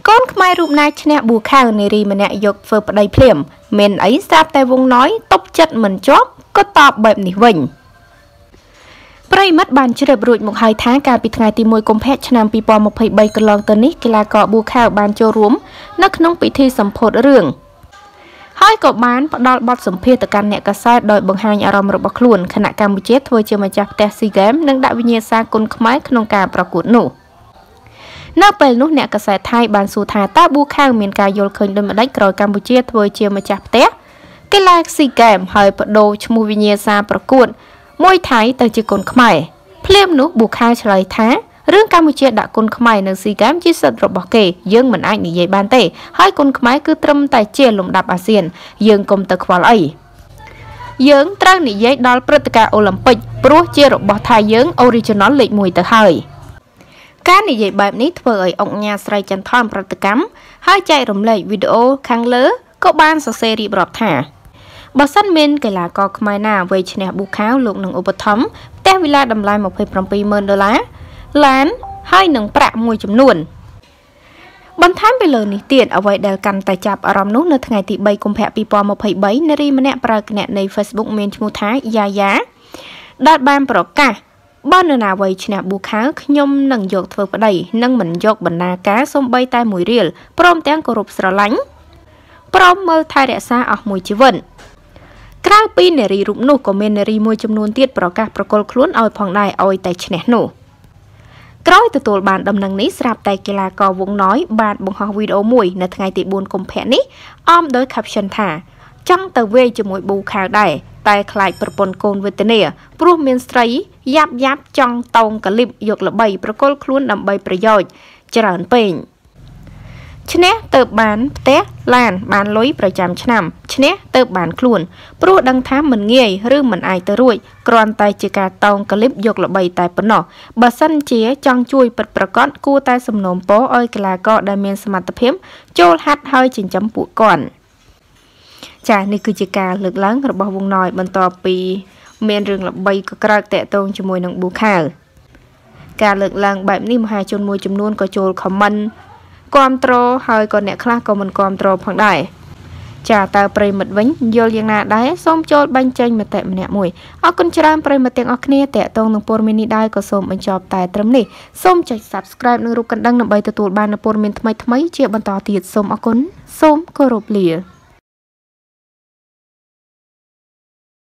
con khmai rụp nai chne bù khao nề ri mà nè dục phơ đầy phèm men ấy sáp tay vung nói tốc chất mình chóp có tọp bẹp nỉ vịnhปริมัดบานเฉลบรุ่ยมุกไฮท้าการปิดไงตีมวยกรมแพทย์ชนามปีปอมพใบกลองตอนนี้กีฬาเกาะบูข่าวบานโจรวมนักน้องปิธีสัมโพธเรื่องให้กบบ้านดอลบอดสมเพตกันเนี่ยกระซายโดยบังหายอารมณ์ระบคลุนขณะการบุเจตทัวเจมาจากแต่ซีเกมนังดาวิญญาสากุลขมายขนมการประกวดหนูนักเป็นนุเนี่ยกระแสไทยบานสูธาตาบูข่าวเมียนกายโยลเคยเดินมาได้กรอยการบุเจตทัวเจมาจากแต่กีฬาซีเกมให้ประโดชมูวิญญาสาประกวดมวยไทยแต่จีกุลขมายเพลียมนุบุคาเฉลยท้าเรื่องการมุเชียดักคนขมายในซีแกมจิตสระบอกเกยื่งเหมือนไอ้หนีใหญ่บานเต้ให้คนขมายคือตรมแต่เจียลมดับอาเซียนยื่งกลมตะควาไอยื่งตรังหนีใหญ่ดอลปรตกาโอลิมปิกปลุกเจียระบอกไทยยื่งออริจินอลเล็กมวยตะไคการหนีใหญ่แบบนี้เผยองค์ญาสไรจันทร์ปรตกรรมให้ใจรำเล็กวิดีโอครั้งเลือก็บ้านเซรีบรอบท่าบอสันเมนกีฬากอขมายนาเวชเนบุข้าวลูกหนึ่งอุปธรรมแต่เวลาดำลาย$1,000,000ล้านให้หนึ่งประมวยจำนวนบรรทัดไปเลยนิเตียนเอาไว้เดลกันแต่จับอารมณ์นุ๊กในថ្ងៃទី3 កុម្ភៈ 2023 នារីម្នាក់ប្រើគណនី Facebook មានឈ្មោះថាយ៉ាយ៉ាដែលបានប្រកាសបើនរណាវ័យឈ្នះប៊ូខាវខ្ញុំនឹងយកធ្វើប្តីនិងមិនយកបណ្ណាការសូម្បីតែមួយរៀលព្រមទាំងគោរពស្រឡាញ់ព្រមមើលថែរក្សាអស់មួយជីវិតក្រៅពីនារីរូបនោះក៏មាននារីមួយចំនួនទៀតប្រកាសប្រកល់ខ្លួនឲ្យផងដែរឲ្យតែឈ្នះនោះក្រោយទទួលបានដំណឹងនេះស្រាប់តែកីឡាករវងណយបានបង្ហោះវីដេអូមួយនៅថ្ងៃទី4 កុម្ភៈនេះអមដោយ caption ថាចង់ទៅវាយជាមួយប៊ូខាវដែរតែខ្លាចប្រពន្ធកូនវេទនាព្រោះមានស្រីយ៉ាប់ចង់តោងកលិបយកល្បីប្រកល់ខ្លួនដើម្បីប្រយោជន៍ច្រើនពេកឈ្នះទៅបានផ្ទះឡានបានលុយប្រចាំឆ្នាំឈ្នះទៅបានខ្លួនព្រោះដឹងថាមិនងាយឬមិនអាចទៅរួចគ្រាន់តែជាការតោងកលិបយកល្បីតែប៉ុណ្ណោះបើសិនជាចង់ជួយពិតប្រាកដគួរតែសំណូមពរឲ្យកីឡាករដែលមានសមត្ថភាពចូលហាត់ហើយចិញ្ចឹមពួកគាត់ចានេះគឺជាការលើកឡើងរបស់វងណយបន្ទាប់ពីមានរឿងល្បីក៏ក្រើកតាក់ទងជាមួយនឹងប៊ូខាវការលើកឡើងបែបនេះមហាជនមួយចំនួនក៏ចូលខមមិនគាំទ្រហើយក៏អ្នកខ្លះក៏មិនគាំទ្រផងដែរចាតើប្រិមិត្តវិញយល់យ៉ាងណាដែរសូមចូលបញ្ចេញមតិម្នាក់មួយអរគុណច្រើនប្រិមិត្តទាំងអស់គ្នាតាក់ទងនឹងព័ត៌មាននេះដែរក៏សូមបញ្ចប់តែត្រឹមនេះសូមចុច Subscribe និងរូបកណ្ដឹងដើម្បីទទួលបាននូវព័ត៌មានថ្មីៗជាបន្តទៀតសូមអរគុណសូមគោរពលា